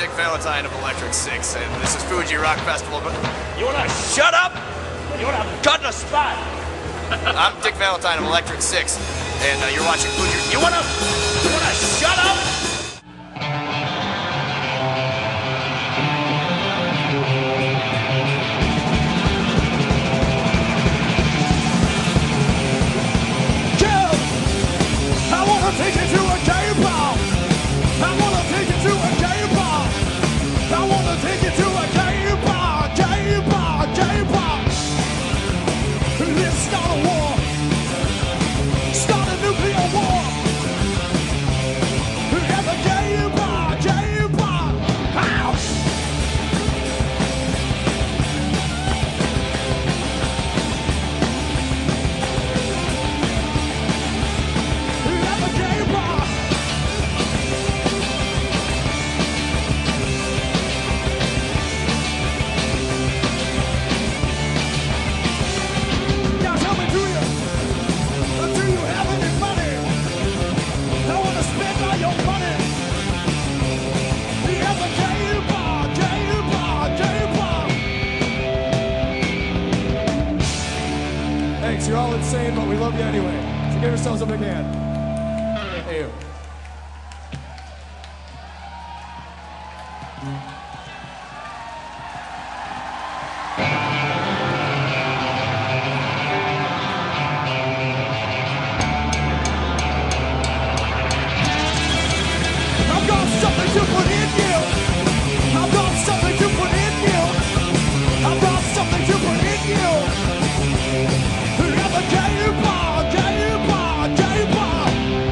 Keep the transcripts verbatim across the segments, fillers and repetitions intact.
Dick Valentine of Electric Six, and this is Fuji Rock Festival. But you wanna shut up? You wanna cut in a spot? I'm Dick Valentine of Electric Six, and uh, you're watching Fuji. You wanna, you wanna shut up? I wanna take you to a gay bar. I wanna take you to a gay bar. I wanna take you to a gay bar, gay bar, gay bar. Let's start a war. Start a nuclear war. At the gay bar, gay bar. Ow! Thanks, you're all insane, but we love you anyway. So give yourselves a big hand. Hey, you. I've got something to put in you. I've got something to put in you. I've got something to put in you. Gay bar, gay bar, gay bar.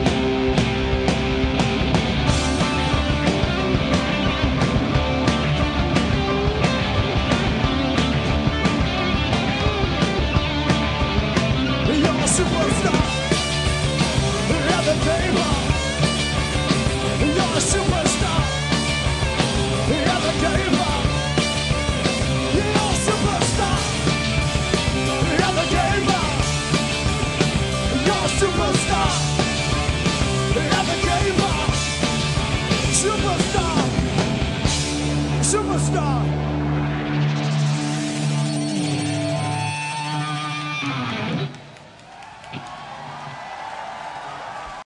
You're a superstar at the gay bar. You're a superstar at the gay bar. You're a superstar at the gay bar. You're a superstar at the gay bar. Superstar, superstar.